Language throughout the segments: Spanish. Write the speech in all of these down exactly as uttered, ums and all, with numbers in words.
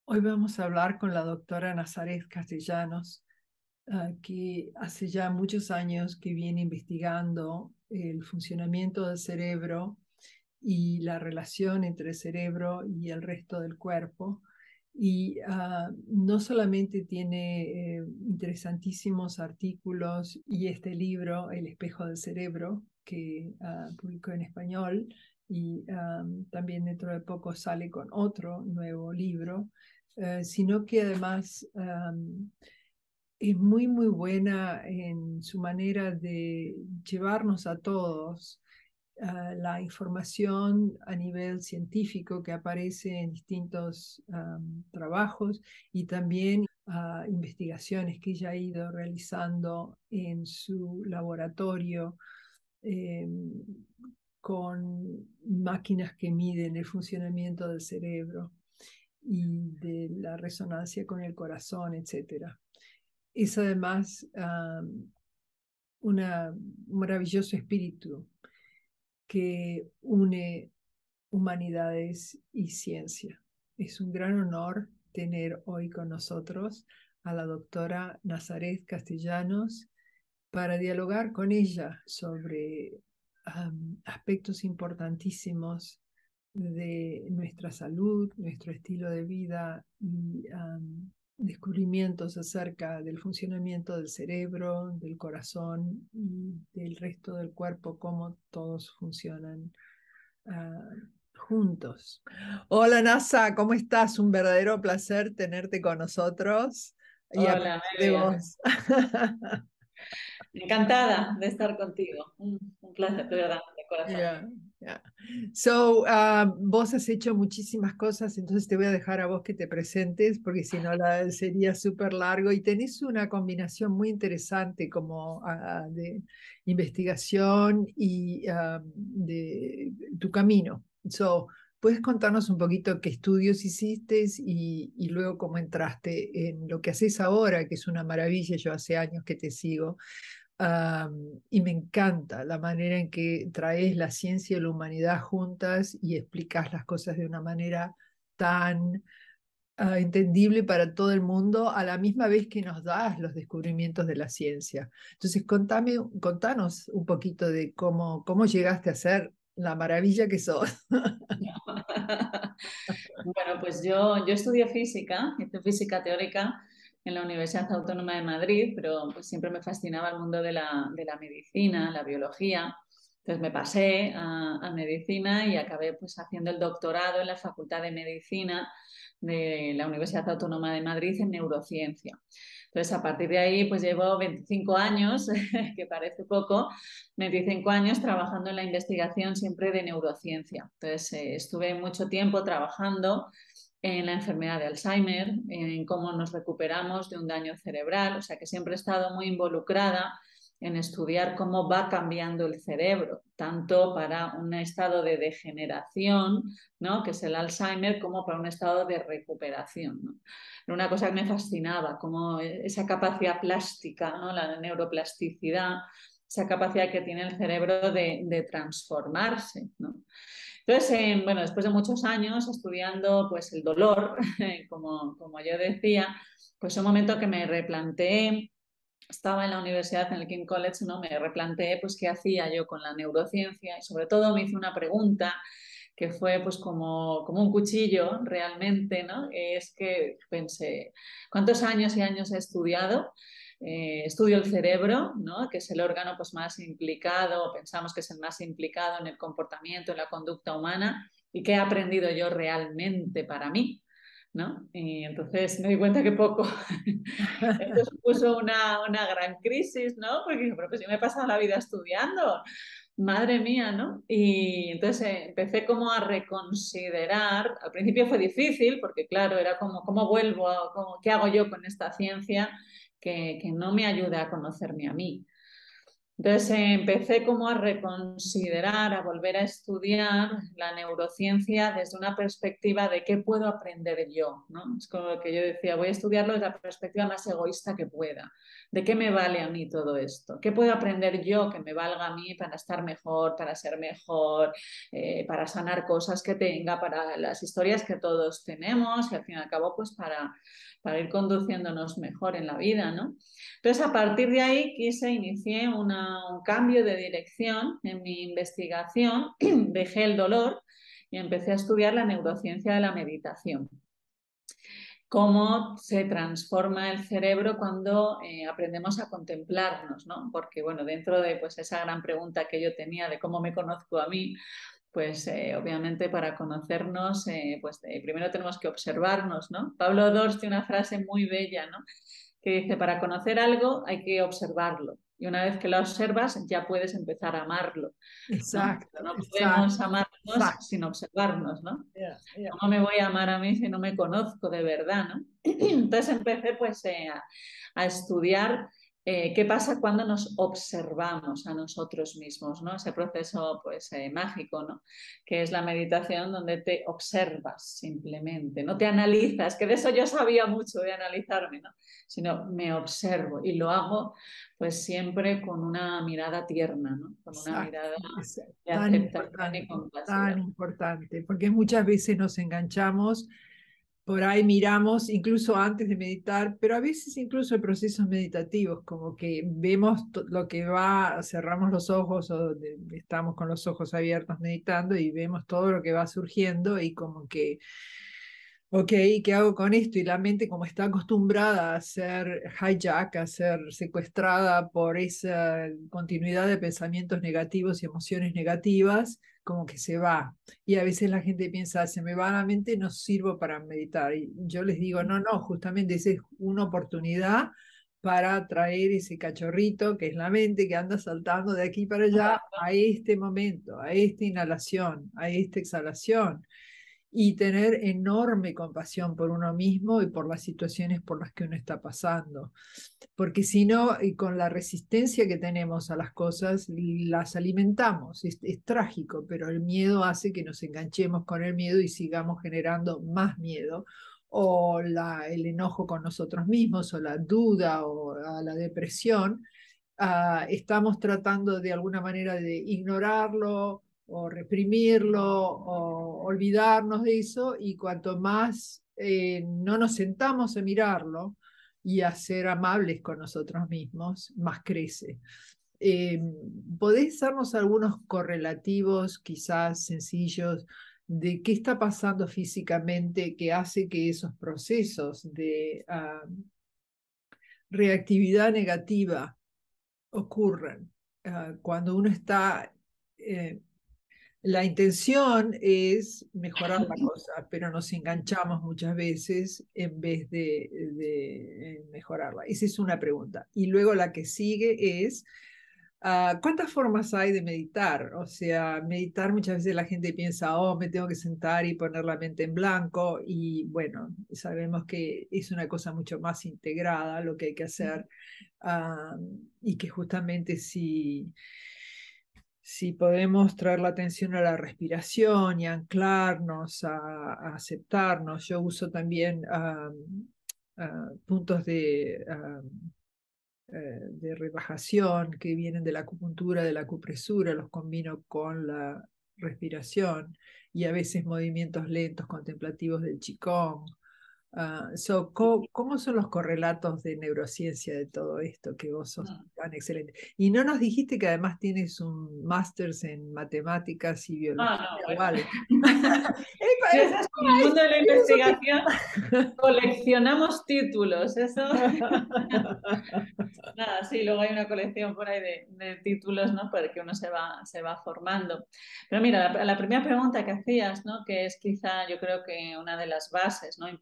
Hoy vamos a hablar con la doctora Nazaret Castellanos, ah, que hace ya muchos años que viene investigando el funcionamiento del cerebro y la relación entre el cerebro y el resto del cuerpo. Y ah, no solamente tiene eh, interesantísimos artículos y este libro, El espejo del cerebro, que ah, publicó en español, y ah, también dentro de poco sale con otro nuevo libro, eh, sino que además um, es muy, muy buena en su manera de llevarnos a todos uh, la información a nivel científico que aparece en distintos um, trabajos y también uh, investigaciones que ella ha ido realizando en su laboratorio eh, con máquinas que miden el funcionamiento del cerebro y de la resonancia con el corazón, etcétera. Es además um, una, un maravilloso espíritu que une humanidades y ciencia. Es un gran honor tener hoy con nosotros a la doctora Nazaret Castellanos para dialogar con ella sobre um, aspectos importantísimos de nuestra salud, nuestro estilo de vida y um, descubrimientos acerca del funcionamiento del cerebro, del corazón y del resto del cuerpo, cómo todos funcionan uh, juntos. Hola NASA, ¿cómo estás? Un verdadero placer tenerte con nosotros y Hola, aprender de Amelia. vos. Encantada de estar contigo. Un, un placer, de verdad, de corazón. Yeah, yeah. So, uh, vos has hecho muchísimas cosas, entonces te voy a dejar a vos que te presentes, porque si no la, sería súper largo. Y tenés una combinación muy interesante como uh, de investigación y uh, de tu camino. So, ¿puedes contarnos un poquito qué estudios hiciste y, y luego cómo entraste en lo que haces ahora, que es una maravilla? Yo hace años que te sigo. Um, y me encanta la manera en que traes la ciencia y la humanidad juntas y explicas las cosas de una manera tan uh, entendible para todo el mundo, a la misma vez que nos das los descubrimientos de la ciencia. Entonces, contame, contanos un poquito de cómo, cómo llegaste a ser la maravilla que sos. Bueno, pues yo, yo estudié física, hice física teórica en la Universidad Autónoma de Madrid, pero pues siempre me fascinaba el mundo de la, de la medicina, la biología. Entonces me pasé a, a medicina y acabé pues haciendo el doctorado en la Facultad de Medicina de la Universidad Autónoma de Madrid en neurociencia. Entonces, a partir de ahí, pues llevo veinticinco años, que parece poco, veinticinco años trabajando en la investigación siempre de neurociencia. Entonces, eh, estuve mucho tiempo trabajando en la enfermedad de Alzheimer, en cómo nos recuperamos de un daño cerebral, o sea que siempre he estado muy involucrada en estudiar cómo va cambiando el cerebro, tanto para un estado de degeneración, ¿no?, que es el Alzheimer, como para un estado de recuperación, ¿no? Era una cosa que me fascinaba, como esa capacidad plástica, ¿no?, la neuroplasticidad, esa capacidad que tiene el cerebro de, de transformarse, ¿no? Entonces, eh, bueno, después de muchos años estudiando pues el dolor, como, como yo decía, pues un momento que me replanteé, estaba en la universidad, en el King College, ¿no? Me replanteé pues qué hacía yo con la neurociencia y sobre todo me hice una pregunta que fue pues como, como un cuchillo realmente, ¿no? Es que pensé, ¿cuántos años y años he estudiado? Eh, estudio el cerebro, ¿no?, que es el órgano pues, más implicado, pensamos que es el más implicado en el comportamiento, en la conducta humana, y qué he aprendido yo realmente para mí, ¿no? Y entonces me di cuenta que poco. Esto supuso una, una gran crisis, ¿no? Porque dije, pero pues yo me he pasado la vida estudiando, madre mía, ¿no? Y entonces eh, empecé como a reconsiderar, al principio fue difícil, porque claro, era como, ¿cómo vuelvo? A, cómo, ¿qué hago yo con esta ciencia que, que no me ayuda a conocerme a mí? Entonces eh, empecé como a reconsiderar, a volver a estudiar la neurociencia desde una perspectiva de qué puedo aprender yo, ¿no? Es como que yo decía, voy a estudiarlo desde la perspectiva más egoísta que pueda. ¿De qué me vale a mí todo esto? ¿Qué puedo aprender yo que me valga a mí para estar mejor, para ser mejor, eh, para sanar cosas que tenga, para las historias que todos tenemos y al fin y al cabo pues para, para ir conduciéndonos mejor en la vida, ¿no? Entonces, a partir de ahí quise, inicié una, un cambio de dirección en mi investigación, dejé el dolor y empecé a estudiar la neurociencia de la meditación. Cómo se transforma el cerebro cuando eh, aprendemos a contemplarnos, ¿no? Porque, bueno, dentro de pues, esa gran pregunta que yo tenía de cómo me conozco a mí, pues eh, obviamente para conocernos, eh, pues eh, primero tenemos que observarnos, ¿no? Pablo Dors tiene una frase muy bella, ¿no? Que dice, para conocer algo hay que observarlo. Y una vez que lo observas, ya puedes empezar a amarlo, ¿no? Exacto, Pero no podemos exacto, amarnos exacto. sin observarnos, ¿no? Yeah, yeah. ¿Cómo me voy a amar a mí si no me conozco de verdad, ¿no? Entonces empecé pues eh, a, a estudiar eh, qué pasa cuando nos observamos a nosotros mismos, ¿no? Ese proceso pues eh, mágico, ¿no? Que es la meditación donde te observas simplemente, no te analizas, que de eso yo sabía mucho de analizarme, ¿no? Sino me observo y lo hago pues siempre con una mirada tierna, ¿no? Con una Exacto, mirada es de tan aceptación y importante, tan compasión. importante, porque muchas veces nos enganchamos, por ahí miramos, incluso antes de meditar, pero a veces incluso en procesos meditativos, como que vemos to- lo que va, cerramos los ojos o de- estamos con los ojos abiertos meditando y vemos todo lo que va surgiendo y como que ok, ¿qué hago con esto? Y la mente, como está acostumbrada a ser hijack, a ser secuestrada por esa continuidad de pensamientos negativos y emociones negativas, como que se va. Y a veces la gente piensa, se me va la mente, no sirvo para meditar. Y yo les digo, no, no, justamente esa es una oportunidad para traer ese cachorrito que es la mente que anda saltando de aquí para allá a este momento, a esta inhalación, a esta exhalación y tener enorme compasión por uno mismo y por las situaciones por las que uno está pasando. Porque si no, y con la resistencia que tenemos a las cosas, las alimentamos. Es, es trágico, pero el miedo hace que nos enganchemos con el miedo y sigamos generando más miedo o la, el enojo con nosotros mismos, o la duda, o la depresión, uh, estamos tratando de alguna manera de ignorarlo o reprimirlo o olvidarnos de eso, y cuanto más eh, no nos sentamos a mirarlo y a ser amables con nosotros mismos, más crece. Eh, ¿Podés darnos algunos correlativos, quizás sencillos, de qué está pasando físicamente que hace que esos procesos de uh, reactividad negativa ocurran? Uh, cuando uno está eh, la intención es mejorar la cosa, pero nos enganchamos muchas veces en vez de, de mejorarla. Esa es una pregunta. Y luego la que sigue es, uh, ¿cuántas formas hay de meditar? O sea, meditar muchas veces la gente piensa, oh, me tengo que sentar y poner la mente en blanco. Y bueno, sabemos que es una cosa mucho más integrada lo que hay que hacer. Uh, y que justamente si si podemos traer la atención a la respiración y anclarnos, a, a aceptarnos. Yo uso también um, uh, puntos de, um, uh, de relajación que vienen de la acupuntura, de la acupresura, los combino con la respiración y a veces movimientos lentos contemplativos del Qigong. Uh, so, ¿cómo, ¿Cómo son los correlatos de neurociencia de todo esto que vos sos tan excelente? Y no nos dijiste que además tienes un máster en matemáticas y biología, Ah, no, bueno. vale. Si eso es en el mundo de la investigación, coleccionamos títulos, eso. Nada, sí, luego hay una colección por ahí de, de títulos, ¿no? Porque uno se va, se va formando. Pero mira, la, la primera pregunta que hacías, ¿no? Que es quizá, yo creo que una de las bases, ¿no? Importantes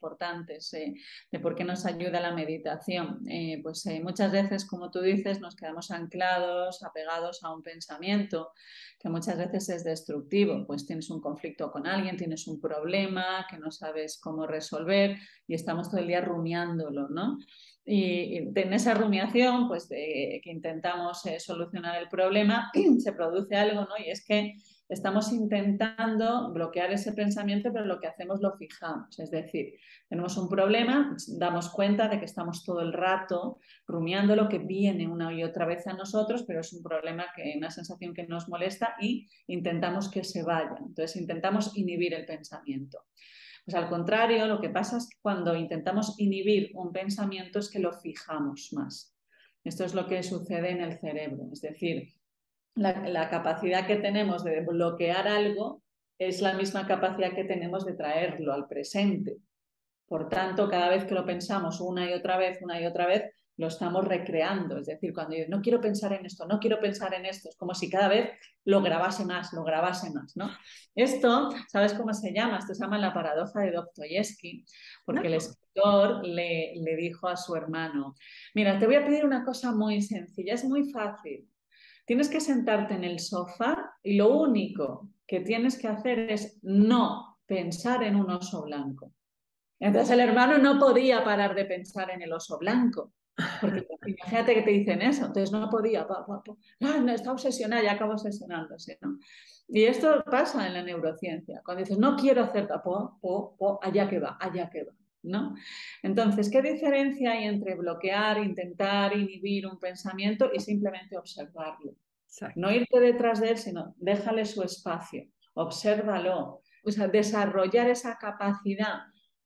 antes, eh, de por qué nos ayuda la meditación. Eh, pues eh, muchas veces, como tú dices, nos quedamos anclados, apegados a un pensamiento que muchas veces es destructivo. Pues tienes un conflicto con alguien, tienes un problema que no sabes cómo resolver y estamos todo el día rumiándolo, ¿no? Y, y en esa rumiación, pues de, que intentamos eh, solucionar el problema, se produce algo, ¿no? Y es que estamos intentando bloquear ese pensamiento, pero lo que hacemos lo fijamos. Es decir, tenemos un problema, damos cuenta de que estamos todo el rato rumiando lo que viene una y otra vez a nosotros, pero es un problema, que, una sensación que nos molesta y intentamos que se vaya. Entonces intentamos inhibir el pensamiento. Pues al contrario, lo que pasa es que cuando intentamos inhibir un pensamiento es que lo fijamos más. Esto es lo que sucede en el cerebro. Es decir, la, la capacidad que tenemos de bloquear algo es la misma capacidad que tenemos de traerlo al presente. Por tanto, cada vez que lo pensamos una y otra vez, una y otra vez, lo estamos recreando. Es decir, cuando yo no quiero pensar en esto, no quiero pensar en esto, es como si cada vez lo grabase más, lo grabase más, ¿no? Esto, ¿sabes cómo se llama? Esto se llama la paradoja de Dostoyevsky, porque el escritor le, le dijo a su hermano, mira, te voy a pedir una cosa muy sencilla, es muy fácil. Tienes que sentarte en el sofá y lo único que tienes que hacer es no pensar en un oso blanco. Entonces el hermano no podía parar de pensar en el oso blanco, porque imagínate que te dicen eso, entonces no podía, pa, pa, pa. Ah, no, está obsesionada y acaba obsesionándose, ¿no? Y esto pasa en la neurociencia, cuando dices no quiero hacer po, po, po, allá que va, allá que va, ¿no? Entonces, ¿qué diferencia hay entre bloquear, intentar inhibir un pensamiento y simplemente observarlo? Exacto. No irte detrás de él, sino déjale su espacio, obsérvalo, o sea, desarrollar esa capacidad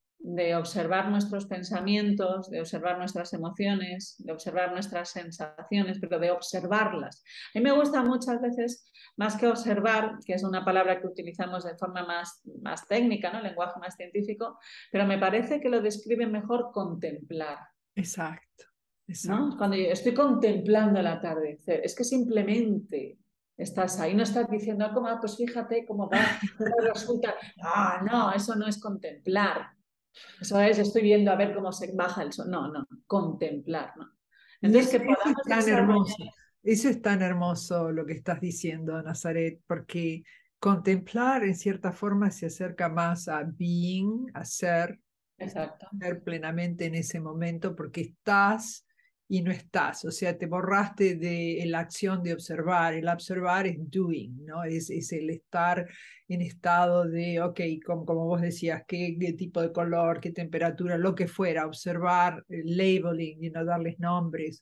de observar nuestros pensamientos, de observar nuestras emociones, de observar nuestras sensaciones, pero de observarlas. A mí me gusta muchas veces, más que observar, que es una palabra que utilizamos de forma más, más técnica, ¿no? El lenguaje más científico, pero me parece que lo describe mejor contemplar. Exacto, exacto. ¿No? Cuando yo estoy contemplando el atardecer, es que simplemente estás ahí, no estás diciendo, ah, ¿cómo? Pues fíjate cómo va, cómo resulta. Ah, no, eso no es contemplar. Eso es, estoy viendo a ver cómo se baja el sol. No, no, contemplar, ¿no? Y Entonces, eso, que eso es podamos tan desarrollar. hermoso, eso es tan hermoso lo que estás diciendo, Nazaret, porque contemplar en cierta forma se acerca más a being, a ser, Exacto. ser plenamente en ese momento, porque estás y no estás, o sea, te borraste de la acción de observar, el observar es doing, ¿no? Es, es el estar en estado de, ok, como, como vos decías, qué, qué tipo de color, qué temperatura, lo que fuera, observar, eh, labeling, you know, darles nombres,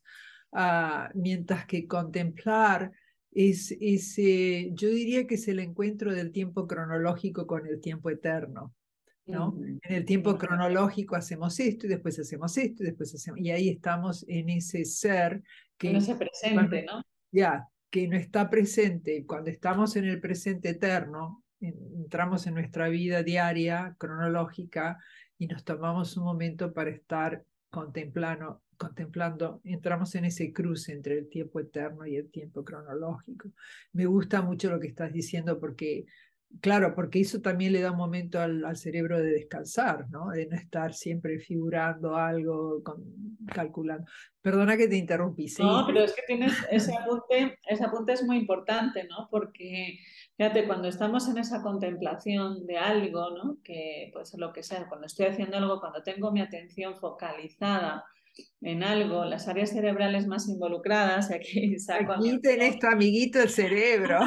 uh, mientras que contemplar es, es eh, yo diría que es el encuentro del tiempo cronológico con el tiempo eterno. ¿No? Uh-huh. En el tiempo cronológico hacemos esto y después hacemos esto y después hacemos, y ahí estamos en ese ser En que, ese presente, ¿no? ya, que no está presente. Cuando estamos en el presente eterno, entramos en nuestra vida diaria, cronológica, y nos tomamos un momento para estar contemplando, contemplando, entramos en ese cruce entre el tiempo eterno y el tiempo cronológico. Me gusta mucho lo que estás diciendo porque claro, porque eso también le da un momento al, al cerebro de descansar, ¿no? De no estar siempre figurando algo, con, calculando. Perdona que te interrumpí, seguí. No, pero es que tienes ese apunte, ese apunte es muy importante, ¿no? Porque, fíjate, cuando estamos en esa contemplación de algo, ¿no? Que puede ser lo que sea, cuando estoy haciendo algo, cuando tengo mi atención focalizada en algo, las áreas cerebrales más involucradas, y aquí saco a mi Aquí amigo. tenés tu amiguito el cerebro.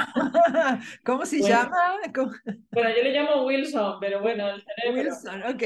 ¿Cómo se Pues, llama? ¿Cómo? bueno, yo le llamo Wilson, pero bueno, el cerebro. Wilson, ok.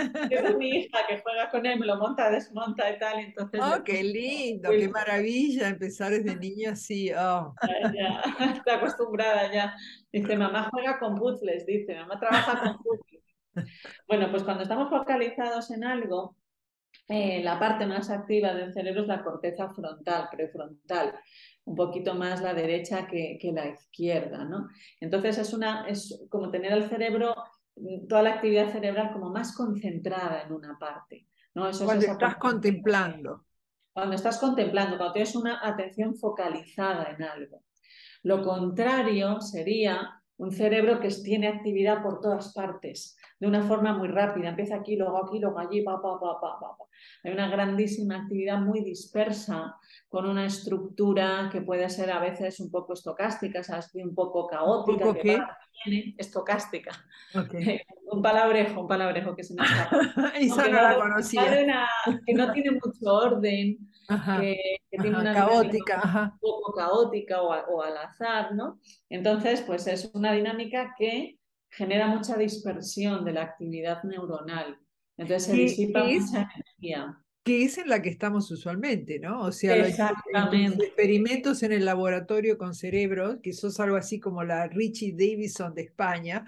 Es mi hija que juega con él, me lo monta, desmonta y tal, y entonces le Oh, qué puse lindo, qué Wilson. maravilla empezar desde niño así. Oh. Ya, ya, está acostumbrada ya. Dice, mamá juega con puzzles, dice, mamá trabaja con puzzles. Bueno, pues cuando estamos focalizados en algo, eh, la parte más activa del cerebro es la corteza frontal, prefrontal, un poquito más la derecha que, que la izquierda, ¿no? Entonces es, una, es como tener el cerebro, toda la actividad cerebral como más concentrada en una parte, ¿no? Eso es Cuando esa estás concentración. contemplando. Cuando estás contemplando, cuando tienes una atención focalizada en algo. Lo contrario sería un cerebro que tiene actividad por todas partes, de una forma muy rápida. Empieza aquí, luego aquí, luego allí, pa, pa, pa, pa, pa. Hay una grandísima actividad muy dispersa, con una estructura que puede ser a veces un poco estocástica, ¿sabes? Un poco ¿Un caótica, poco que qué? va, que viene, estocástica. Ok. Un palabrejo, un palabrejo que se me escapa. No, Esa que, no va la de, va conocía. de una, que no tiene mucho orden, Ajá, que, que tiene ajá, una dinámica caótica, ajá. un poco caótica o, a, o al azar, ¿no? Entonces, pues es una dinámica que genera mucha dispersión de la actividad neuronal. Entonces se ¿Qué, disipa qué es, mucha energía. qué es en la que estamos usualmente, ¿no? O sea, lo- en tus Exactamente. experimentos en el laboratorio con cerebros, que sos algo así como la Richie Davidson de España.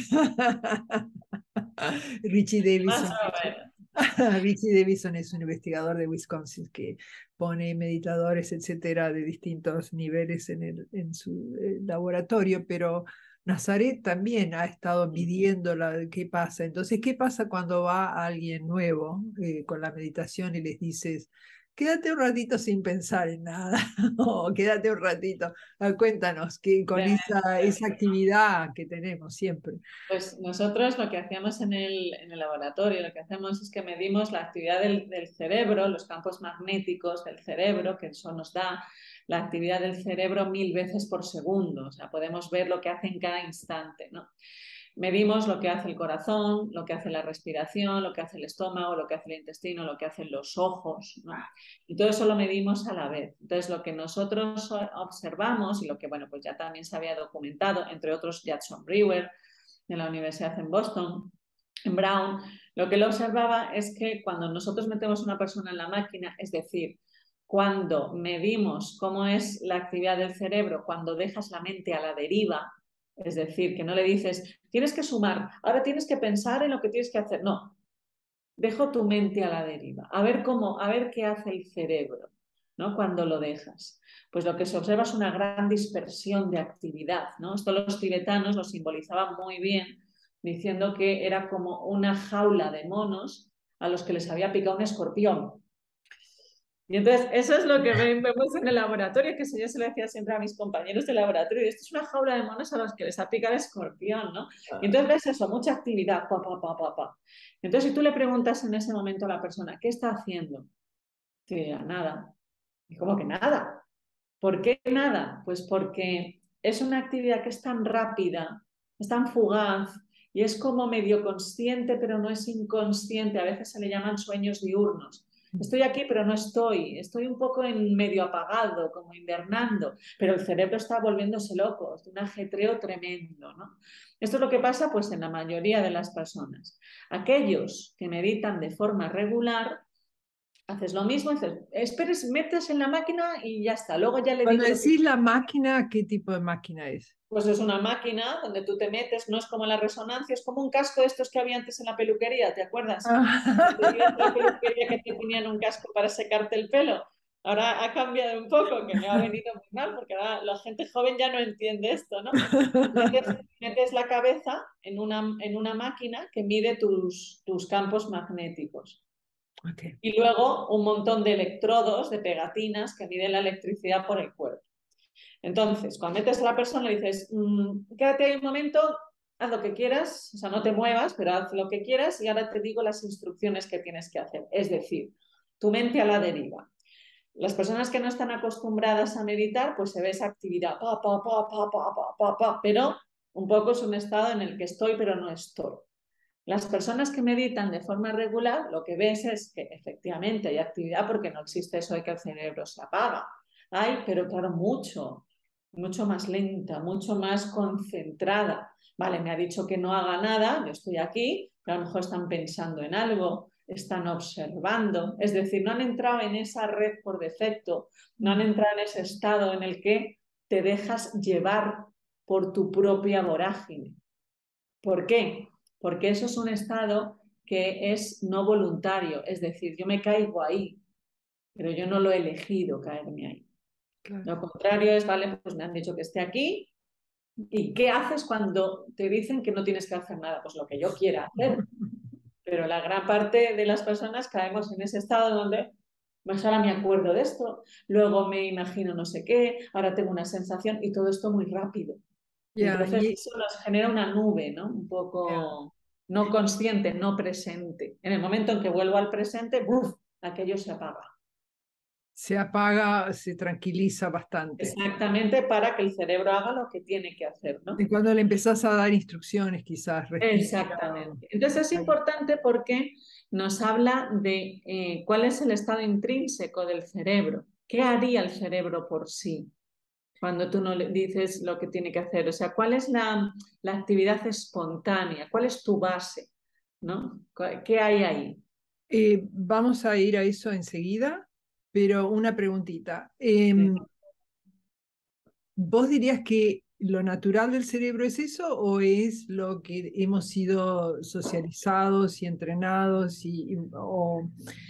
Richie Más Davidson. o menos. Richie Davidson es un investigador de Wisconsin que pone meditadores, etcétera, de distintos niveles en, el, en su eh, laboratorio, pero Nazaret también ha estado midiendo la, qué pasa. Entonces, ¿qué pasa cuando va alguien nuevo eh, con la meditación y les dices, quédate un ratito sin pensar en nada, o quédate un ratito? Ah, cuéntanos, que con esa, esa actividad que tenemos siempre. Pues nosotros lo que hacíamos en el, en el laboratorio, lo que hacemos es que medimos la actividad del, del cerebro, los campos magnéticos del cerebro, que eso nos da la actividad del cerebro mil veces por segundo. O sea, podemos ver lo que hace en cada instante, ¿no? Medimos lo que hace el corazón, lo que hace la respiración, lo que hace el estómago, lo que hace el intestino, lo que hacen los ojos, ¿no? Y todo eso lo medimos a la vez. Entonces, lo que nosotros observamos y lo que, bueno, pues ya también se había documentado, entre otros Jackson Brewer, de la Universidad en Boston, en Brown, lo que él observaba es que cuando nosotros metemos a una persona en la máquina, es decir, cuando medimos cómo es la actividad del cerebro, cuando dejas la mente a la deriva, es decir, que no le dices, tienes que sumar, ahora tienes que pensar en lo que tienes que hacer. No, dejo tu mente a la deriva, a ver cómo, a ver qué hace el cerebro, ¿no? Cuando lo dejas. Pues lo que se observa es una gran dispersión de actividad, ¿no? Esto los tibetanos lo simbolizaban muy bien, diciendo que era como una jaula de monos a los que les había picado un escorpión. Y entonces, eso es lo que vemos en el laboratorio, que eso yo se lo decía siempre a mis compañeros de laboratorio, esto es una jaula de monos a los que les ha picado el escorpión, ¿no? Y entonces ves eso, mucha actividad, pa, pa, pa, pa, pa. Entonces, si tú le preguntas en ese momento a la persona, ¿qué está haciendo? Te dirá, nada. ¿Y cómo que nada? ¿Por qué nada? Pues porque es una actividad que es tan rápida, es tan fugaz y es como medio consciente, pero no es inconsciente. A veces se le llaman sueños diurnos. Estoy aquí, pero no estoy. Estoy un poco en medio apagado, como invernando, pero el cerebro está volviéndose loco, es un ajetreo tremendo, ¿no? Esto es lo que pasa pues en la mayoría de las personas. Aquellos que meditan de forma regular, haces lo mismo, dices, esperes, metes en la máquina y ya está. Luego ya le Cuando digo lo que... decís la máquina, ¿qué tipo de máquina es? Pues es una máquina donde tú te metes, no es como la resonancia, es como un casco de estos que había antes en la peluquería, ¿te acuerdas? Cuando ibas a la peluquería que te ponían un casco para secarte el pelo. Ahora ha cambiado un poco, que me ha venido muy mal, porque ahora la gente joven ya no entiende esto, ¿no? Metes, metes la cabeza en una, en una máquina que mide tus, tus campos magnéticos. Okay. Y luego un montón de electrodos, de pegatinas que miden la electricidad por el cuerpo. Entonces, cuando metes a la persona le dices, mmm, quédate ahí un momento, haz lo que quieras, o sea, no te muevas, pero haz lo que quieras y ahora te digo las instrucciones que tienes que hacer. Es decir, tu mente a la deriva. Las personas que no están acostumbradas a meditar, pues se ve esa actividad, pa, pa, pa, pa, pa, pa, pa, pa, pero un poco es un estado en el que estoy, pero no estoy. Las personas que meditan de forma regular, lo que ves es que efectivamente hay actividad porque no existe eso de que el cerebro se apaga. Hay, pero claro, mucho, mucho más lenta, mucho más concentrada. Vale, me ha dicho que no haga nada, yo estoy aquí, pero a lo mejor están pensando en algo, están observando, es decir, no han entrado en esa red por defecto, no han entrado en ese estado en el que te dejas llevar por tu propia vorágine. ¿Por qué? Porque eso es un estado que es no voluntario, es decir, yo me caigo ahí, pero yo no lo he elegido caerme ahí. Claro. Lo contrario es, vale, pues me han dicho que esté aquí, ¿y qué haces cuando te dicen que no tienes que hacer nada? Pues lo que yo quiera hacer. Pero la gran parte de las personas caemos en ese estado donde, pues ahora me acuerdo de esto, luego me imagino no sé qué, ahora tengo una sensación y todo esto muy rápido. Yeah, Entonces y, eso nos genera una nube, ¿no? Un yeah. poco no consciente, no presente. En el momento en que vuelvo al presente, ¡buf!, aquello se apaga. Se apaga, se tranquiliza bastante. Exactamente, para que el cerebro haga lo que tiene que hacer, Y ¿no? cuando le empezás a dar instrucciones, quizás, respira. Exactamente. Entonces es importante porque nos habla de eh, cuál es el estado intrínseco del cerebro. ¿Qué haría el cerebro por sí cuando tú no le dices lo que tiene que hacer? O sea, ¿cuál es la, la actividad espontánea? ¿Cuál es tu base? ¿No? ¿Qué hay ahí? Eh, vamos a ir a eso enseguida, pero una preguntita. Sí. Em, ¿vos dirías que lo natural del cerebro es eso o es lo que hemos sido socializados y entrenados y, y- o,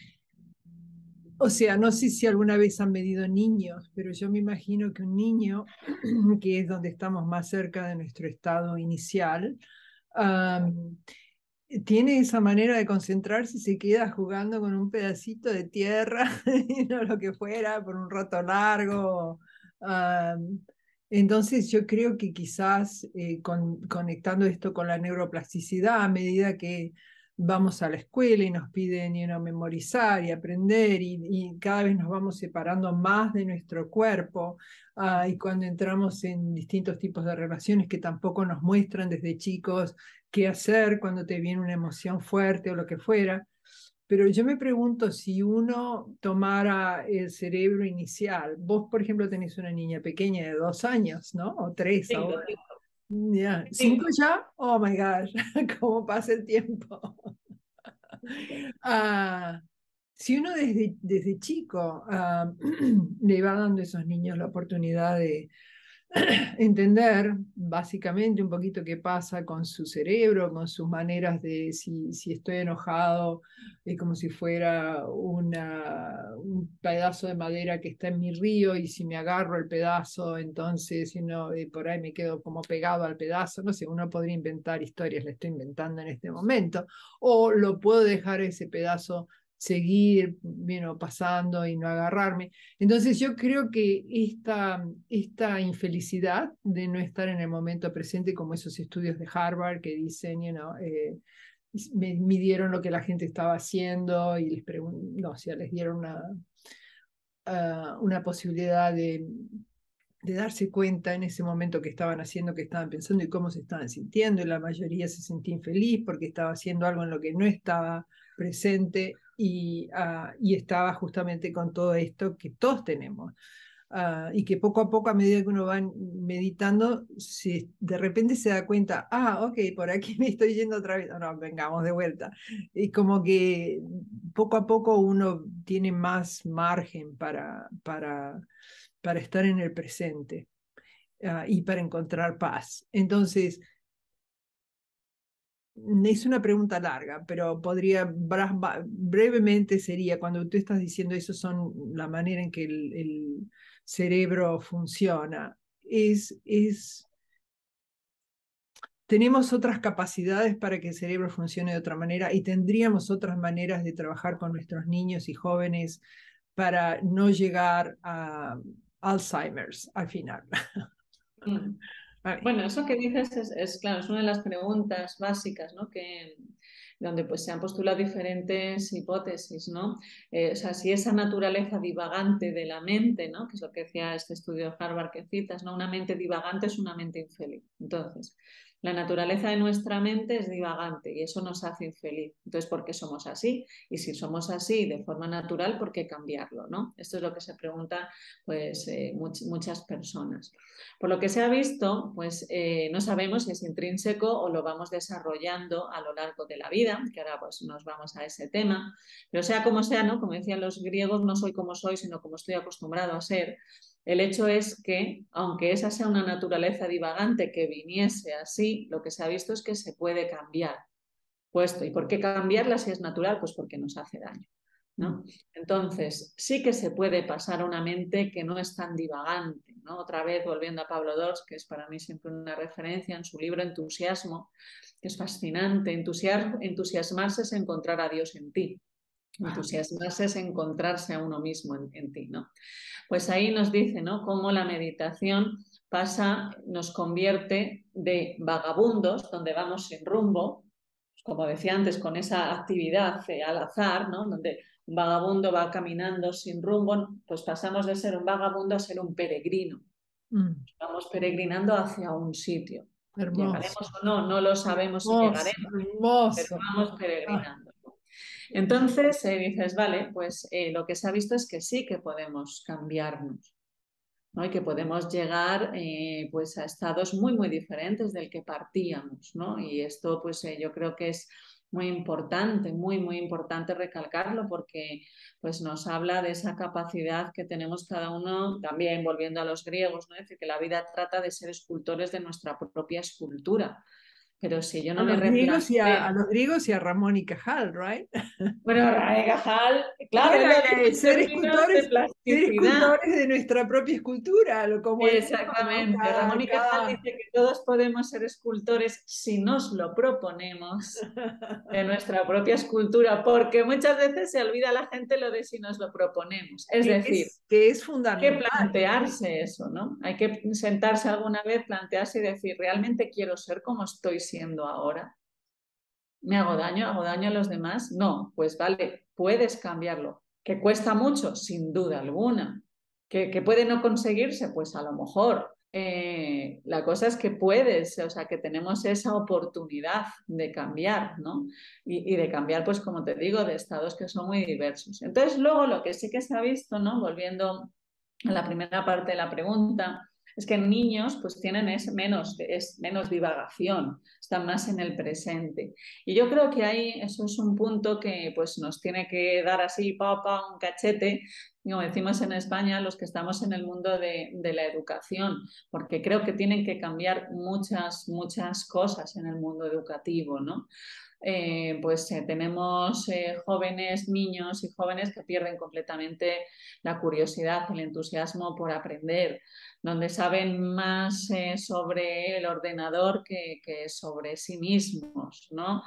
o sea, no sé si alguna vez han medido niños, pero yo me imagino que un niño, que es donde estamos más cerca de nuestro estado inicial, am, tiene esa manera de concentrarse y se queda jugando con un pedacito de tierra, no lo que fuera, por un rato largo. Um, entonces yo creo que quizás eh, con, conectando esto con la neuroplasticidad, a medida que vamos a la escuela y nos piden you know, memorizar y aprender y, y, cada vez nos vamos separando más de nuestro cuerpo, uh, y cuando entramos en distintos tipos de relaciones que tampoco nos muestran desde chicos qué hacer cuando te viene una emoción fuerte o lo que fuera. Pero yo me pregunto si uno tomara el cerebro inicial, vos por ejemplo tenés una niña pequeña de dos años, ¿no? O tres Cinco, ahora. Ya, ¿cinco cinco. ya? Oh my gosh, cómo pasa el tiempo. Ah, si uno desde, desde chico ah, le va dando a esos niños la oportunidad de entender básicamente un poquito qué pasa con su cerebro, con sus maneras de si, si estoy enojado, es como si fuera una, un pedazo de madera que está en mi río y si me agarro el pedazo, entonces si no, eh, por ahí me quedo como pegado al pedazo, no sé, uno podría inventar historias, le estoy inventando en este momento, o lo puedo dejar ese pedazo seguir bueno, pasando y no agarrarme. Entonces yo creo que esta, esta infelicidad de no estar en el momento presente, como esos estudios de Harvard que dicen, you know, eh, me midieron lo que la gente estaba haciendo y les preguntaron, no, o sea, les dieron una, uh, una posibilidad de, de darse cuenta en ese momento que estaban haciendo, que estaban pensando y cómo se estaban sintiendo, y la mayoría se sentía infeliz porque estaba haciendo algo en lo que no estaba presente y, uh, y estaba justamente con todo esto que todos tenemos. Uh, y que poco a poco, a medida que uno va meditando, si de repente se da cuenta, ah, ok, por aquí me estoy yendo otra vez, no, no, vengamos de vuelta. Es como que poco a poco uno tiene más margen para, para, para estar en el presente uh, y para encontrar paz. Entonces, es una pregunta larga, pero podría, brevemente sería, cuando tú estás diciendo eso son la manera en que el, el cerebro funciona, es, es, tenemos otras capacidades para que el cerebro funcione de otra manera y tendríamos otras maneras de trabajar con nuestros niños y jóvenes para no llegar a Alzheimer's al final. Mm. Bueno, eso que dices es, es, claro, es una de las preguntas básicas, ¿no? Que, donde pues se han postulado diferentes hipótesis, ¿no? Eh, o sea, si esa naturaleza divagante de la mente, ¿no? Que es lo que decía este estudio de Harvard que citas, ¿no? Una mente divagante es una mente infeliz. Entonces, la naturaleza de nuestra mente es divagante y eso nos hace infeliz. Entonces, ¿por qué somos así? Y si somos así de forma natural, ¿por qué cambiarlo, ¿no? Esto es lo que se pregunta pues eh, much muchas personas. Por lo que se ha visto, pues eh, no sabemos si es intrínseco o lo vamos desarrollando a lo largo de la vida, que ahora pues nos vamos a ese tema, pero sea como sea, ¿no? Como decían los griegos, no soy como soy, sino como estoy acostumbrado a ser. El hecho es que, aunque esa sea una naturaleza divagante que viniese así, lo que se ha visto es que se puede cambiar. Puesto. ¿Y por qué cambiarla si es natural? Pues porque nos hace daño, ¿no? Entonces, sí que se puede pasar a una mente que no es tan divagante, ¿no? Otra vez, volviendo a Pablo Dors, que es para mí siempre una referencia en su libro Entusiasmo, que es fascinante. Entusiasm entusiasmarse es encontrar a Dios en ti. Entusiasmarse es encontrarse a uno mismo en, en ti, ¿no? Pues ahí nos dice, ¿no? Cómo la meditación pasa, nos convierte de vagabundos, donde vamos sin rumbo, como decía antes, con esa actividad eh, al azar, ¿no? Donde un vagabundo va caminando sin rumbo, pues pasamos de ser un vagabundo a ser un peregrino. Mm. Vamos peregrinando hacia un sitio. Hermoso. Llegaremos o no, no lo sabemos hermoso, si llegaremos, hermoso. pero vamos peregrinando. Ah. Entonces eh, dices, vale, pues eh, lo que se ha visto es que sí que podemos cambiarnos, ¿no? Y que podemos llegar eh, pues a estados muy, muy diferentes del que partíamos, ¿no? Y esto pues eh, yo creo que es muy importante, muy, muy importante recalcarlo porque pues nos habla de esa capacidad que tenemos cada uno, también volviendo a los griegos, ¿no? Es decir, que la vida trata de ser escultores de nuestra propia escultura. Pero si yo no a me los griegos y a, replanteo... a los griegos y a Ramón y Cajal, ¿right? Bueno, Ramón y Cajal, claro, bueno, él lo dice en ser términos de escultores, ser plasticidad. escultores de nuestra propia escultura, como él dijo, ¿no? Exactamente. Cada, Ramón y Cajal cada... dice que todos podemos ser escultores si nos lo proponemos de nuestra propia escultura, porque muchas veces se olvida la gente lo de si nos lo proponemos. Es que decir, es, que es hay que fundamental. plantearse eso, ¿no? Hay que sentarse alguna vez, plantearse y decir, ¿realmente quiero ser como estoy siendo ahora? ¿Me hago daño? ¿Hago daño a los demás? No, pues vale, puedes cambiarlo. ¿Que cuesta mucho? Sin duda alguna. ¿Que, que puede no conseguirse? Pues a lo mejor. Eh, la cosa es que puedes, o sea, que tenemos esa oportunidad de cambiar, ¿no? Y, y de cambiar, pues como te digo, de estados que son muy diversos. Entonces, luego lo que sí que se ha visto, ¿no? Volviendo a la primera parte de la pregunta, es que en niños pues tienen es menos, es menos divagación, están más en el presente. Y yo creo que ahí eso es un punto que pues nos tiene que dar así, pa, pa, un cachete, como decimos en España, los que estamos en el mundo de, de la educación, porque creo que tienen que cambiar muchas, muchas cosas en el mundo educativo, ¿no? Eh, pues eh, tenemos eh, jóvenes, niños y jóvenes que pierden completamente la curiosidad, el entusiasmo por aprender, donde saben más eh, sobre el ordenador que, que sobre sí mismos, ¿no?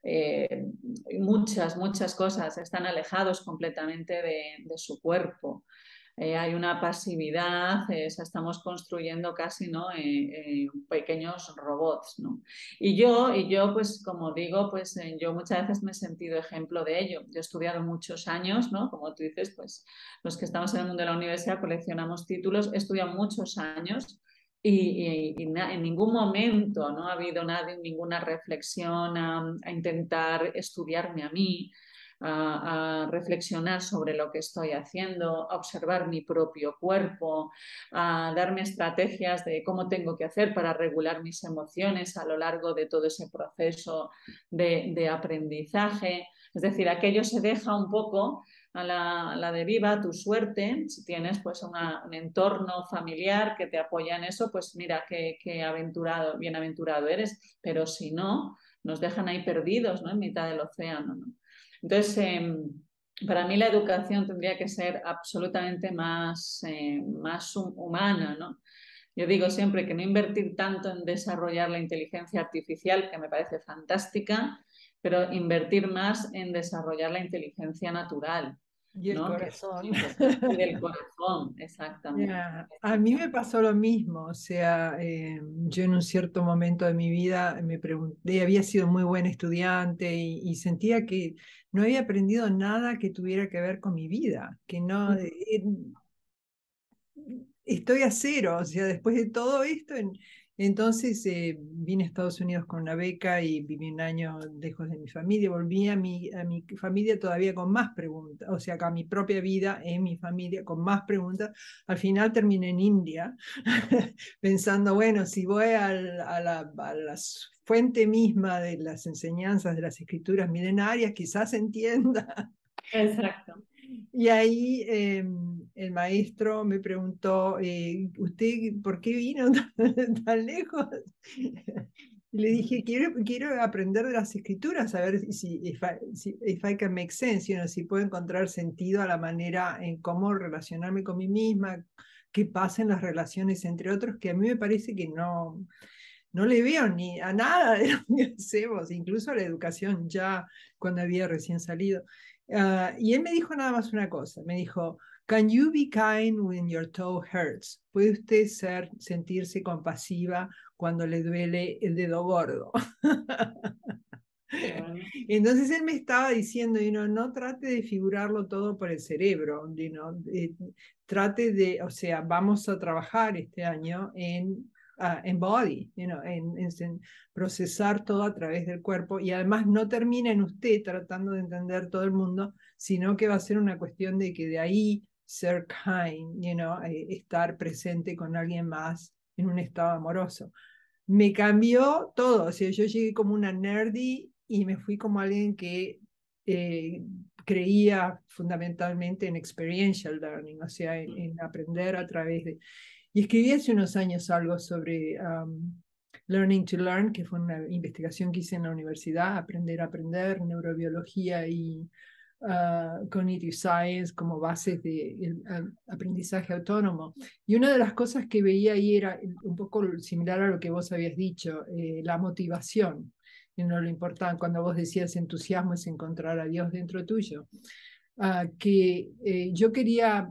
Eh, muchas, muchas cosas, están alejados completamente de, de su cuerpo. Eh, hay una pasividad, eh, estamos construyendo casi, ¿no? eh, eh, pequeños robots, ¿no? Y yo, y yo, pues como digo, pues eh, yo muchas veces me he sentido ejemplo de ello. Yo he estudiado muchos años, ¿no? Como tú dices, pues los que estamos en el mundo de la universidad coleccionamos títulos, he estudiado muchos años y, y, y na, en ningún momento no ha habido nadie, ninguna reflexión a, a intentar estudiarme a mí. A, a, reflexionar sobre lo que estoy haciendo, a observar mi propio cuerpo, a darme estrategias de cómo tengo que hacer para regular mis emociones a lo largo de todo ese proceso de, de aprendizaje. Es decir, aquello se deja un poco a la, a la deriva, a tu suerte. Si tienes pues una, un entorno familiar que te apoya en eso, pues mira qué, qué aventurado, bienaventurado eres. Pero si no, nos dejan ahí perdidos, ¿no? En mitad del océano, ¿no? Entonces, eh, para mí la educación tendría que ser absolutamente más, eh, más humana, ¿no? Yo digo siempre que no invertir tanto en desarrollar la inteligencia artificial, que me parece fantástica, pero invertir más en desarrollar la inteligencia natural. Y el ¿no? corazón. Y del corazón, exactamente. Yeah. A mí me pasó lo mismo, o sea, eh, yo en un cierto momento de mi vida me pregunté, había sido muy buen estudiante y, y sentía que no había aprendido nada que tuviera que ver con mi vida, que no, eh, estoy a cero, o sea, después de todo esto, en, entonces eh, vine a Estados Unidos con una beca y viví un año lejos de mi familia, volví a mi, a mi familia todavía con más preguntas, o sea, a mi propia vida en mi familia con más preguntas. Al final terminé en India, pensando, bueno, si voy al, a, la, a la fuente misma de las enseñanzas de las escrituras milenarias, quizás entienda. Exacto. Y ahí eh, el maestro me preguntó, eh, ¿usted por qué vino tan, tan lejos? Y le dije, quiero, quiero aprender de las escrituras, a ver si if I, si, if I can make sense, you know, si puedo encontrar sentido a la manera en cómo relacionarme con mí misma, qué pasa en las relaciones entre otros, que a mí me parece que no, no le veo ni a nada de lo que hacemos, incluso a la educación ya cuando había recién salido. Uh, y él me dijo nada más una cosa, me dijo, can you be kind when your toe hurts? ¿Puede usted ser, sentirse compasiva cuando le duele el dedo gordo? Bueno. Entonces él me estaba diciendo, you know, no trate de figurarlo todo por el cerebro, you know, eh, trate de, o sea, vamos a trabajar este año en uh, en body, you know, en, en, procesar todo a través del cuerpo, y además no termina en usted tratando de entender todo el mundo, sino que va a ser una cuestión de que de ahí ser kind, you know, eh, estar presente con alguien más en un estado amoroso. Me cambió todo, o sea, yo llegué como una nerdy y me fui como alguien que eh, creía fundamentalmente en experiential learning, o sea, en, en aprender a través de... Y escribí hace unos años algo sobre um, Learning to Learn, que fue una investigación que hice en la universidad, aprender a aprender, neurobiología y uh, cognitive science como bases de uh, aprendizaje autónomo. Y una de las cosas que veía ahí era un poco similar a lo que vos habías dicho, eh, la motivación. Y no lo importante, cuando vos decías entusiasmo es encontrar a Dios dentro tuyo. Uh, que eh, yo quería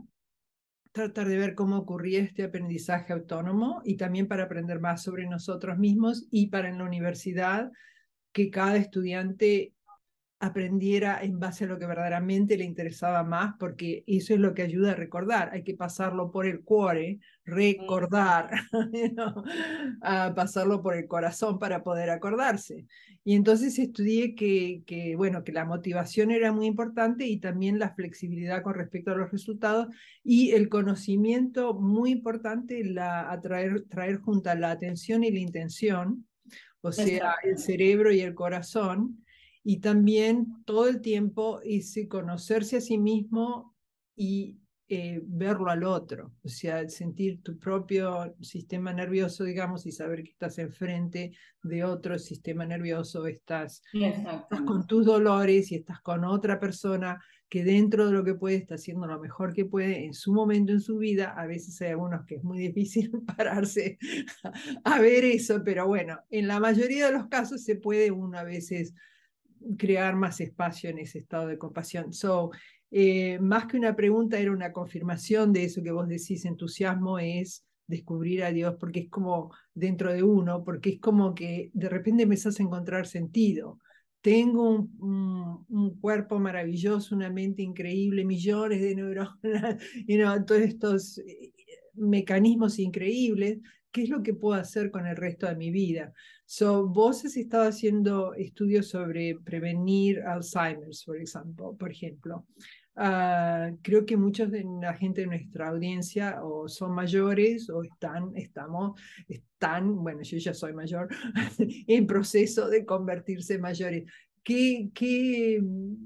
tratar de ver cómo ocurría este aprendizaje autónomo y también para aprender más sobre nosotros mismos, y para en la universidad que cada estudiante aprendiera en base a lo que verdaderamente le interesaba más, porque eso es lo que ayuda a recordar. Hay que pasarlo por el cuore, recordar, ¿no? A pasarlo por el corazón para poder acordarse. Y entonces estudié que, que, bueno, que la motivación era muy importante, y también la flexibilidad con respecto a los resultados, y el conocimiento muy importante, la, atraer, traer junta la atención y la intención, o sea, el cerebro y el corazón, y también todo el tiempo ese conocerse a sí mismo y eh, verlo al otro, o sea, sentir tu propio sistema nervioso, digamos, y saber que estás enfrente de otro sistema nervioso, estás, estás con tus dolores y estás con otra persona que dentro de lo que puede está haciendo lo mejor que puede en su momento en su vida. A veces hay algunos que es muy difícil pararse a ver eso, pero bueno, en la mayoría de los casos se puede uno a veces crear más espacio en ese estado de compasión. So, eh, más que una pregunta, era una confirmación de eso que vos decís, entusiasmo es descubrir a Dios, porque es como dentro de uno, porque es como que de repente empezás a encontrar sentido. Tengo un, un, un cuerpo maravilloso, una mente increíble, millones de neuronas, you know, todos estos mecanismos increíbles. ¿Qué es lo que puedo hacer con el resto de mi vida? So, vos has estado haciendo estudios sobre prevenir Alzheimer's, por ejemplo. Por ejemplo. Uh, creo que muchos de la gente de nuestra audiencia o son mayores o están, estamos, están, bueno, yo ya soy mayor, en proceso de convertirse en mayores. ¿Qué, qué,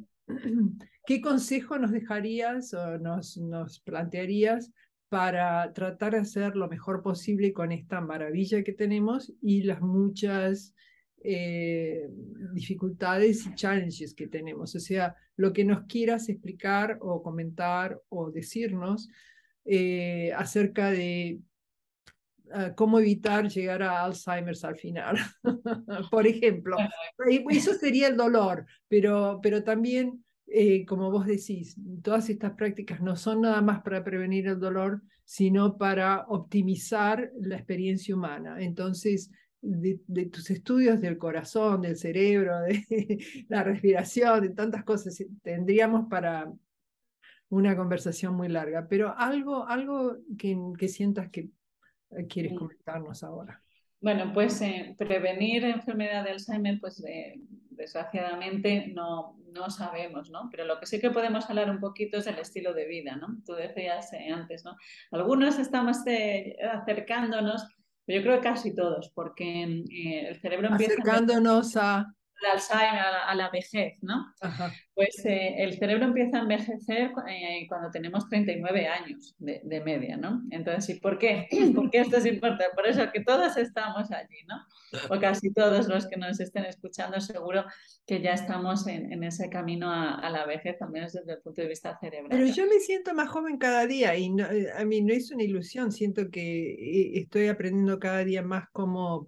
qué consejo nos dejarías o nos, nos plantearías para tratar de hacer lo mejor posible con esta maravilla que tenemos y las muchas eh, dificultades y challenges que tenemos? O sea, lo que nos quieras explicar o comentar o decirnos eh, acerca de uh, cómo evitar llegar a Alzheimer's al final. Por ejemplo, eso sería el dolor, pero, pero también eh, como vos decís, todas estas prácticas no son nada más para prevenir el dolor, sino para optimizar la experiencia humana. Entonces, de, de tus estudios del corazón, del cerebro, de la respiración, de tantas cosas, tendríamos para una conversación muy larga, pero algo, algo que, que sientas que quieres comentarnos ahora. Bueno, pues eh, prevenir enfermedad de Alzheimer, pues eh, desgraciadamente no, no sabemos, ¿no? Pero lo que sí que podemos hablar un poquito es el estilo de vida, ¿no? Tú decías eh, antes, ¿no? Algunos estamos eh, acercándonos, pero yo creo que casi todos, porque eh, el cerebro empieza a acercándonos a el Alzheimer, a la, a la vejez, ¿no? Ajá. Pues eh, el cerebro empieza a envejecer eh, cuando tenemos treinta y nueve años de, de media, ¿no? Entonces, ¿y por qué? ¿Por qué esto es importante? Por eso que todos estamos allí, ¿no? O casi todos los que nos estén escuchando, seguro que ya estamos en, en ese camino a, a la vejez, al menos desde el punto de vista cerebral. Pero yo me siento más joven cada día y no, a mí no es una ilusión, siento que estoy aprendiendo cada día más cómo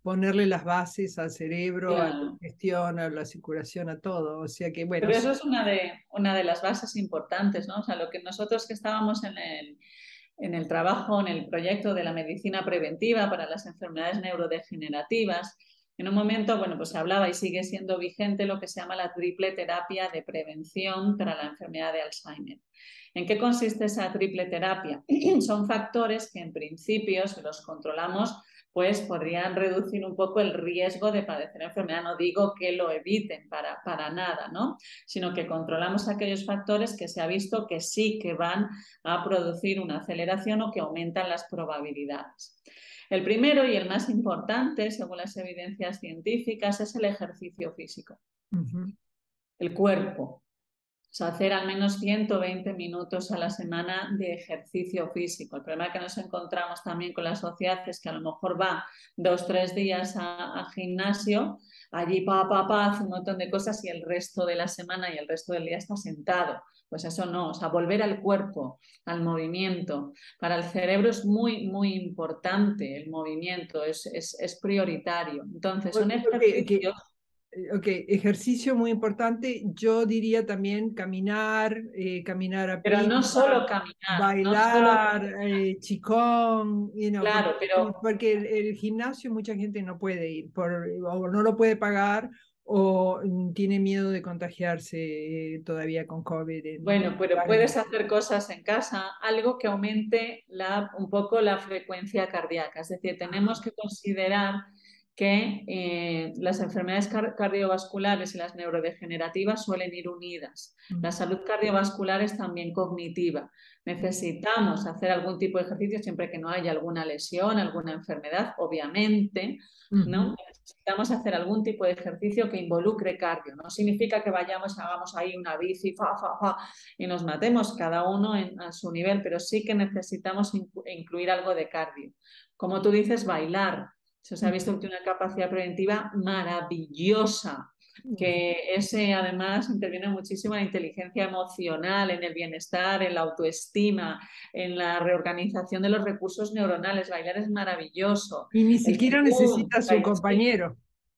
ponerle las bases al cerebro, a la Claro. digestión, a la circulación, a todo. O sea que, bueno, Pero eso es una de, una de las bases importantes, ¿no? O sea, lo que nosotros que estábamos en el, en el trabajo, en el proyecto de la medicina preventiva para las enfermedades neurodegenerativas, en un momento, bueno, pues se hablaba y sigue siendo vigente lo que se llama la triple terapia de prevención para la enfermedad de Alzheimer. ¿En qué consiste esa triple terapia? Son factores que en principio, si los controlamos, pues podrían reducir un poco el riesgo de padecer enfermedad. No digo que lo eviten para, para nada, ¿no? Sino que controlamos aquellos factores que se ha visto que sí que van a producir una aceleración o que aumentan las probabilidades. El primero y el más importante, según las evidencias científicas, es el ejercicio físico. uh-huh. El cuerpo. O sea, hacer al menos ciento veinte minutos a la semana de ejercicio físico. El problema que nos encontramos también con la sociedad es que a lo mejor va dos, tres días a, a gimnasio, allí pa, pa, pa, hace un montón de cosas y el resto de la semana y el resto del día está sentado. Pues eso no, o sea, volver al cuerpo, al movimiento. Para el cerebro es muy, muy importante el movimiento, es, es, es prioritario. Entonces, son Okay, okay. ejercicios. Ok, ejercicio muy importante. Yo diría también caminar, eh, caminar a Pero no prisa, solo caminar, no solo bailar, eh, qigong, you know, porque, claro, pero porque el, el gimnasio mucha gente no puede ir, por, o no lo puede pagar o mm, tiene miedo de contagiarse eh, todavía con COVID en bueno, pero lugares puedes donde- hacer cosas en casa, algo que aumente la, un poco la frecuencia cardíaca. Es decir, tenemos Ajá. que considerar que eh, las enfermedades car cardiovasculares y las neurodegenerativas suelen ir unidas. La Mm. salud cardiovascular es también cognitiva. Necesitamos hacer algún tipo de ejercicio siempre que no haya alguna lesión, alguna enfermedad, obviamente, Ujú. ¿no? Necesitamos hacer algún tipo de ejercicio que involucre cardio. No significa que vayamos, hagamos ahí una bici, fa, fa, fa, y nos matemos cada uno en, a su nivel, pero sí que necesitamos incluir algo de cardio. Como tú dices, bailar. Se os ha visto que tiene una capacidad preventiva maravillosa, Ujú. que ese además interviene muchísimo en la inteligencia emocional, en el bienestar, en la autoestima, en la reorganización de los recursos neuronales. Bailar es maravilloso. Y ni El siquiera Qigong, necesita su compañero.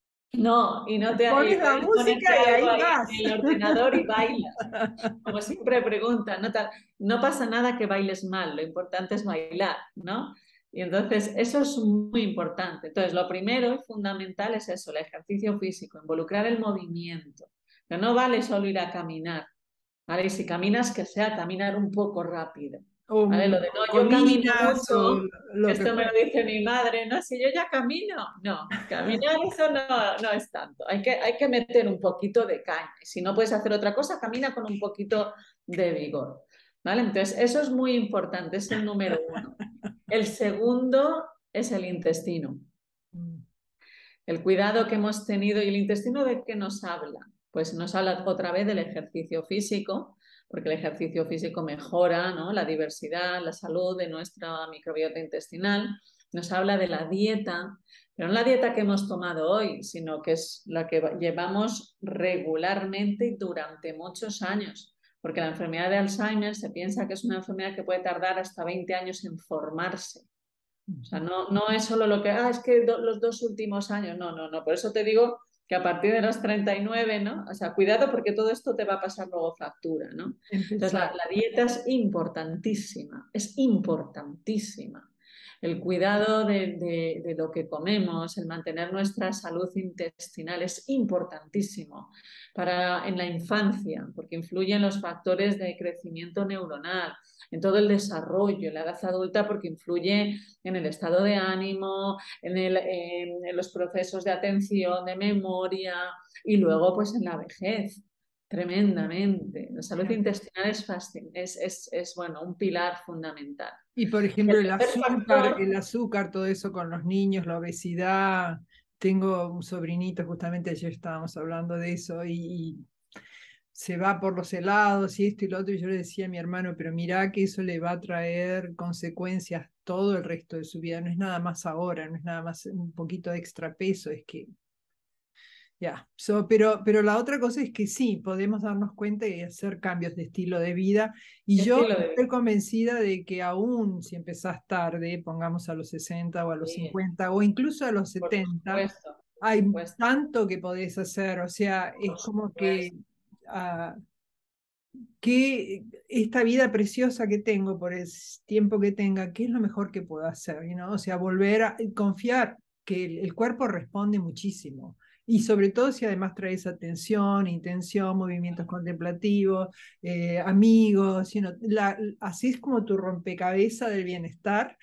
no, y no te Pones y la puedes ponerte música y algo ahí ahí vas. en el ordenador y bailas. Como siempre preguntan, no, no pasa nada que bailes mal, lo importante es bailar, ¿no? Y entonces eso es muy importante. Entonces, lo primero y fundamental es eso, el ejercicio físico, involucrar el movimiento. Pero no vale solo ir a caminar, ¿vale? Y si caminas, que sea caminar un poco rápido, O ¿vale? Lo de no, yo camino colinas o mucho, lo que esto me lo fuera. dice mi madre, no, si yo ya camino, no, caminar eso no, no es tanto, hay que, hay que meter un poquito de caña. Y si no puedes hacer otra cosa, camina con un poquito de vigor, ¿vale? Entonces, eso es muy importante, es el número uno. El segundo es el intestino. Mm. El cuidado que hemos tenido y el intestino de qué nos habla. Pues nos habla otra vez del ejercicio físico, porque el ejercicio físico mejora, ¿no?, la diversidad, la salud de nuestra microbiota intestinal. Nos habla de la dieta, pero no la dieta que hemos tomado hoy, sino que es la que llevamos regularmente y durante muchos años. Porque la enfermedad de Alzheimer se piensa que es una enfermedad que puede tardar hasta veinte años en formarse. O sea, no, no es solo lo que, ah, es que do, los dos últimos años, no, no, no. Por eso te digo que a partir de los treinta y nueve, ¿no? O sea, cuidado porque todo esto te va a pasar luego factura, ¿no? Entonces, la, Empezar. la dieta es importantísima, es importantísima. El cuidado de, de, de lo que comemos, el mantener nuestra salud intestinal es importantísimo para, en la infancia, porque influyen los factores de crecimiento neuronal, en todo el desarrollo, en la edad adulta, porque influye en el estado de ánimo, en, el, en, en los procesos de atención, de memoria y luego pues en la vejez. Tremendamente. La salud intestinal es, es, es, es bueno, un pilar fundamental. Y por Y el ejemplo, el tercer azúcar, factor, el azúcar, todo eso con los niños, la obesidad. Tengo un sobrinito, justamente ayer estábamos hablando de eso, y, y se va por los helados y esto y lo otro. Y yo le decía a mi hermano, pero mirá que eso le va a traer consecuencias todo el resto de su vida. No es nada más ahora, no es nada más un poquito de extra peso, es que Yeah. So, pero, pero la otra cosa es que sí, podemos darnos cuenta y hacer cambios de estilo de vida. Y yo Estilo de estoy vida, convencida de que aún si empezás tarde, pongamos a los sesenta o a los sí, cincuenta o incluso a los por setenta, supuesto, por hay supuesto, tanto que podés hacer. O sea, por es como que, supuesto. ah, que esta vida preciosa que tengo por el tiempo que tenga, ¿qué es lo mejor que puedo hacer? You know? O sea, volver a confiar que el, el cuerpo responde muchísimo. Y sobre todo si además traes atención, intención, movimientos contemplativos, eh, amigos, you know, la, así es como tu rompecabezas del bienestar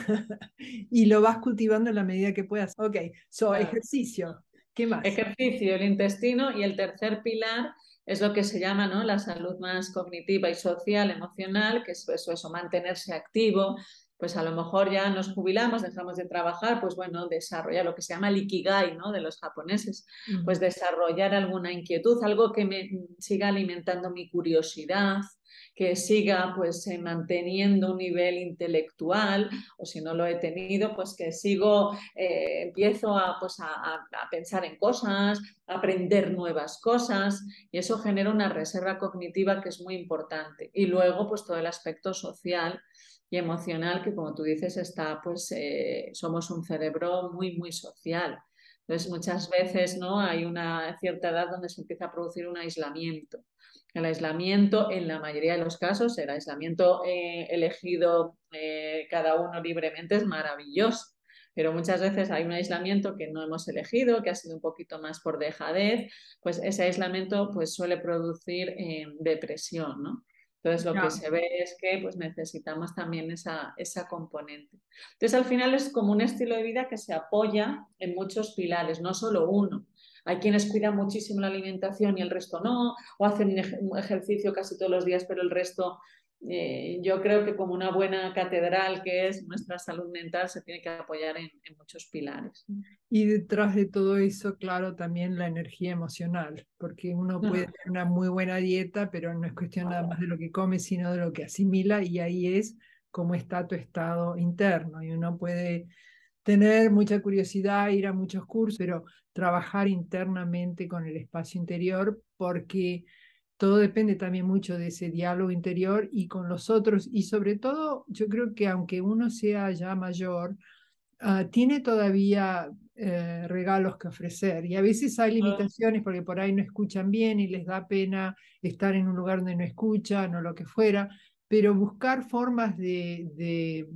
y lo vas cultivando en la medida que puedas. Ok, so Claro. ejercicio. ¿Qué más? Ejercicio, el intestino y el tercer pilar es lo que se llama, ¿no?, la salud más cognitiva y social, emocional, que es eso, eso, mantenerse activo. Pues a lo mejor ya nos jubilamos, dejamos de trabajar, pues bueno, desarrollar lo que se llama el ikigai, ¿no?, de los japoneses, pues Ujú. desarrollar alguna inquietud, algo que me siga alimentando mi curiosidad, que siga pues eh, manteniendo un nivel intelectual, o si no lo he tenido, pues que sigo, eh, empiezo a, pues a, a pensar en cosas, a aprender nuevas cosas, y eso genera una reserva cognitiva que es muy importante. Y luego pues todo el aspecto social y emocional, que como tú dices está, pues eh, somos un cerebro muy, muy social. Entonces muchas veces, ¿no?, hay una cierta edad donde se empieza a producir un aislamiento. El aislamiento, en la mayoría de los casos, el aislamiento eh, elegido eh, cada uno libremente es maravilloso, pero muchas veces hay un aislamiento que no hemos elegido, que ha sido un poquito más por dejadez, pues ese aislamiento pues, suele producir eh, depresión, ¿no? Entonces lo que Ya. se ve es que pues, necesitamos también esa, esa componente. Entonces al final es como un estilo de vida que se apoya en muchos pilares, no solo uno. Hay quienes cuidan muchísimo la alimentación y el resto no, o hacen un ejercicio casi todos los días, pero el resto, eh, yo creo que como una buena catedral que es nuestra salud mental, se tiene que apoyar en, en muchos pilares. Y detrás de todo eso, claro, también la energía emocional, porque uno puede Ah, tener una muy buena dieta, pero no es cuestión nada más de lo que come, sino de lo que asimila, y ahí es cómo está tu estado interno. Y uno puede tener mucha curiosidad, ir a muchos cursos, pero trabajar internamente con el espacio interior, porque todo depende también mucho de ese diálogo interior y con los otros, y sobre todo, yo creo que aunque uno sea ya mayor, uh, tiene todavía eh, regalos que ofrecer y a veces hay ah, limitaciones porque por ahí no escuchan bien y les da pena estar en un lugar donde no escuchan o lo que fuera, pero buscar formas de, de,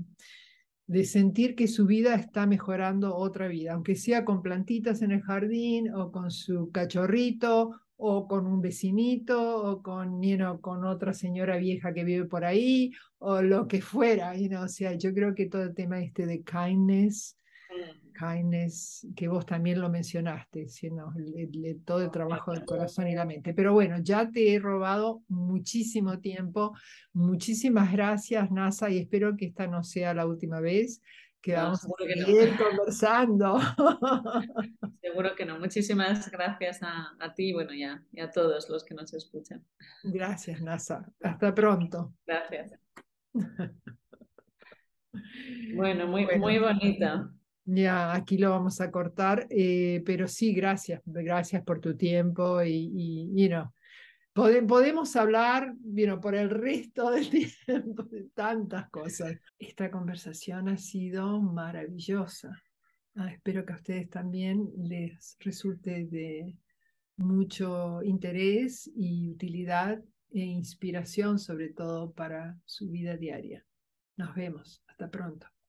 de sentir que su vida está mejorando otra vida, aunque sea con plantitas en el jardín o con su cachorrito o con un vecinito o con, you know, con otra señora vieja que vive por ahí o lo que fuera, you know, o sea, yo creo que todo el tema este de kindness, mm, kindness, que vos también lo mencionaste, sino le, le, todo el trabajo del correcto. corazón y la mente. Pero bueno, ya te he robado muchísimo tiempo. Muchísimas gracias, NASA, y espero que esta no sea la última vez que No, vamos a seguro que no. seguir conversando. Seguro que no. Muchísimas gracias a, a ti, bueno, y a, y a todos los que nos escuchan. Gracias, NASA. Hasta pronto. Gracias. Bueno, muy, muy Bueno, bonita. ya aquí lo vamos a cortar, eh, pero sí, gracias, gracias por tu tiempo y, y you know, Pode- podemos hablar, you por el resto del tiempo de tantas cosas. Esta conversación ha sido maravillosa. Ah, espero que a ustedes también les resulte de mucho interés y utilidad e inspiración, sobre todo para su vida diaria. Nos vemos. Hasta pronto.